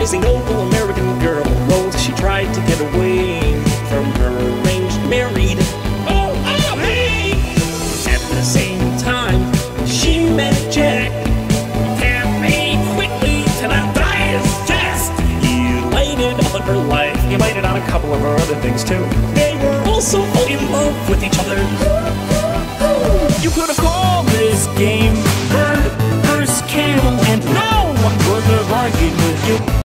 rising noble American girl rose. She tried to get away from her arranged married hey! At the same time, she met Jack. Can't be quickly till I die his test. He laid it on her life. He laid it on a couple of her other things too. They were also in love with each other. You could have called this game Bird vs. Camel, and no one would have argued with you.